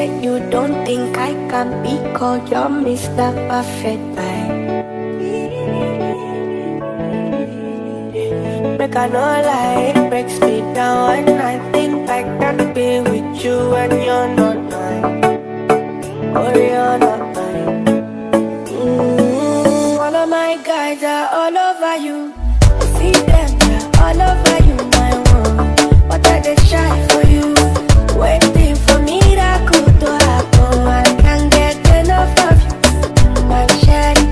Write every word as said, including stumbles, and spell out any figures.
say you don't think I can be called your Mister Perfect guy. Make I no lie, it breaks me down when I think I can be with you when you're not mine. Oh, you're not mine. Mm, all of my guys are all over you. I see them, they're all over you, my one. But I just shy for you, waiting for miracle to happen. I can't get enough of you, my shady.